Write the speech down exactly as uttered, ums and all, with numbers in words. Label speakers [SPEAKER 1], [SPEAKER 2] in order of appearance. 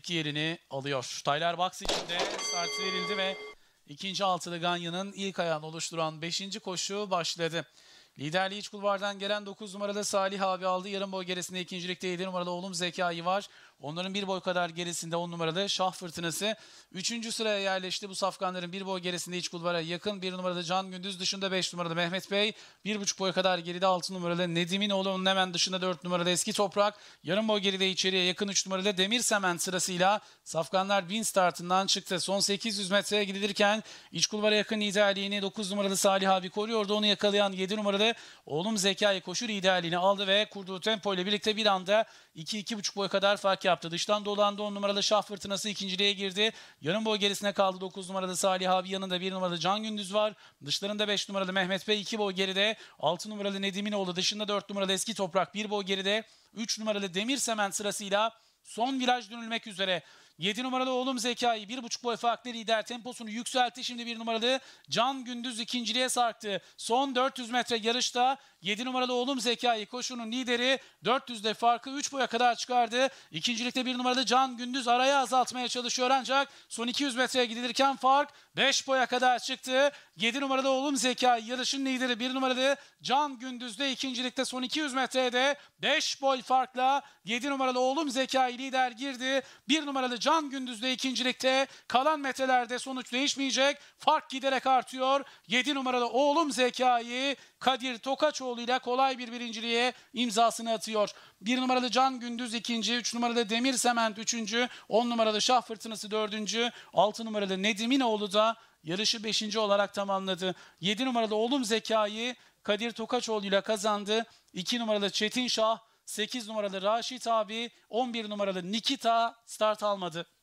[SPEAKER 1] mevki yerini alıyor. Tyler Box içinde start verildi ve ikinci altılı Ganya'nın ilk ayağını oluşturan beşinci koşu başladı. Liderliği iç kulvardan gelen dokuz numaralı Salih abi aldı. Yarım boy gerisinde ikincilikte yedi numaralı Oğlum Zekai var. Onların bir boy kadar gerisinde on numaralı Şah Fırtınası. Üçüncü sıraya yerleşti. Bu safkanların bir boy gerisinde iç kulvara yakın. Bir numaralı Can Gündüz, dışında beş numaralı Mehmet Bey. Bir buçuk boy kadar geride altı numaralı Nedim'in oğlu. Onun hemen dışında dört numaralı Eski Toprak. Yarım boy geride içeriye yakın üç numaralı Demir Semen sırasıyla safkanlar bin startından çıktı. Son sekiz yüz metreye gidilirken iç kulvara yakın liderliğini dokuz numaralı Salih abi koruyordu. Onu yakalayan yedi numaralı Oğlum Zekai koşu liderliğini aldı ve kurduğu tempo ile birlikte bir anda iki iki buçuk boy kadar fark yaptı. Dıştan dolandı on numaralı Şah Fırtınası ikinciliğe girdi. Yarım boy gerisine kaldı dokuz numaralı Salih abi, yanında bir numaralı Can Gündüz var. Dışlarında beş numaralı Mehmet Bey, iki boy geride altı numaralı Nediminoğlu, dışında dört numaralı Eski Toprak, bir boy geride üç numaralı Demir Semen sırasıyla son viraj dönülmek üzere. yedi numaralı Oğlum Zekai bir buçuk boy farklı lider, temposunu yükseltti. Şimdi bir numaralı Can Gündüz ikinciliğe sarktı. Son dört yüz metre yarışta yedi numaralı Oğlum Zekai koşunun lideri, dört yüzde farkı üç boya kadar çıkardı. İkincilikte bir numaralı Can Gündüz araya azaltmaya çalışıyor ancak son iki yüz metreye gidilirken fark beş boya kadar çıktı. yedi numaralı Oğlum Zekai yarışın lideri, bir numaralı Can Gündüz'de ikincilikte son iki yüz metrede beş boy farkla yedi numaralı Oğlum Zekai lider girdi. bir numaralı Can Gündüz'de ikincilikte, kalan metrelerde sonuç değişmeyecek. Fark giderek artıyor. yedi numaralı Oğlum Zekai Kadir Tokaçoğlu ile kolay bir birinciliğe imzasını atıyor. bir numaralı Can Gündüz ikinci, üç numaralı Demir Sement üçüncü, on numaralı Şah Fırtınası dördüncü, altı numaralı Nediminoğlu da yarışı beşinci olarak tamamladı. yedi numaralı Oğlum Zekai Kadir Tokaçoğlu ile kazandı. iki numaralı Çetin Şah, sekiz numaralı Raşit abi, on bir numaralı Nikita start almadı.